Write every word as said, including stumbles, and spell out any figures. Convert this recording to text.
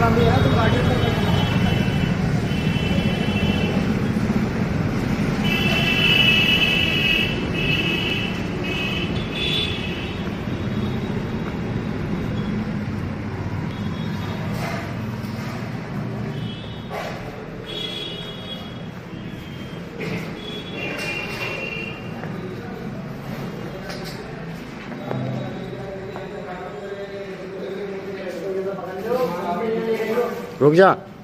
काम भी है ना, तो गाड़ी रुक जा।